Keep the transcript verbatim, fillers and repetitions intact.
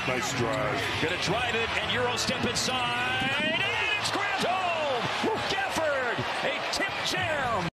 Nice drive. Gonna drive it and Euro step inside. And it's grabbed home. Gafford, a tip jam.